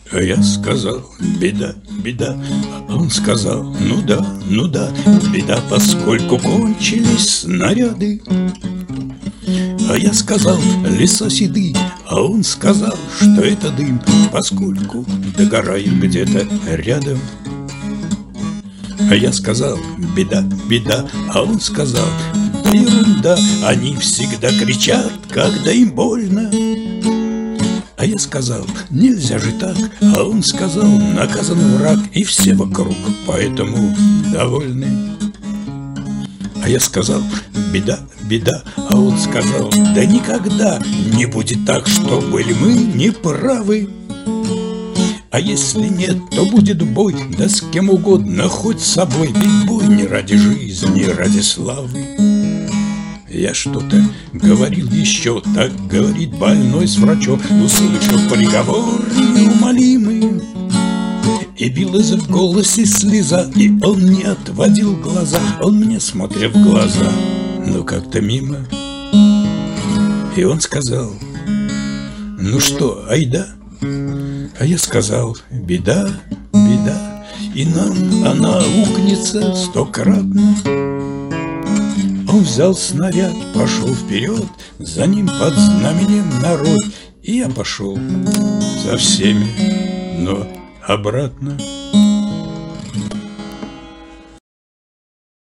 А я сказал: беда, беда. А он сказал: ну да, беда, поскольку кончились снаряды. А я сказал: леса седы. А он сказал, что это дым, поскольку догорает где-то рядом. А я сказал: беда, беда. А он сказал: да ерунда, они всегда кричат, когда им больно. А я сказал: нельзя же так. А он сказал: наказан враг, и все вокруг поэтому довольны. А я сказал: беда, беда. А он сказал: да никогда не будет так, что были мы неправы. А если нет, то будет бой, да с кем угодно, хоть с собой. Ведь бой не ради жизни, ради славы. Я что-то говорил еще, так говорит больной с врачом, услышав приговор неумолимый. И билась в голосе слеза, и он не отводил глаза. Он мне смотрел в глаза, но как-то мимо. И он сказал: ну что, айда? А я сказал: беда, беда, и нам она аукнется стократно. Он взял снаряд, пошел вперед, за ним под знаменем народ. И я пошел за всеми, но обратно.